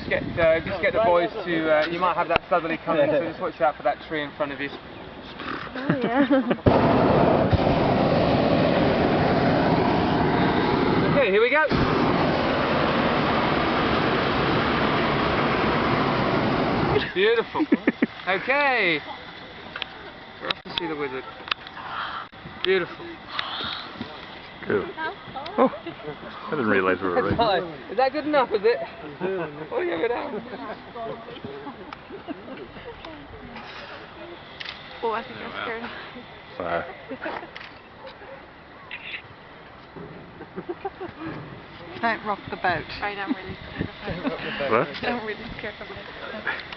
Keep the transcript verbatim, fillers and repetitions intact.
just get uh, just get the boys to. Uh, you might have that southerly coming, so just watch out for that tree in front of you. Oh yeah. Okay, here we go. Beautiful. Okay. We're off to see the wizard. Beautiful. Cool. Oh, I didn't realise we were right. Is that good enough, is it? Oh, yeah, go down. Oh, I think I'm scared. Wow. Don't rock the boat. Right, I'm really scared of it. What? I'm really scared of it.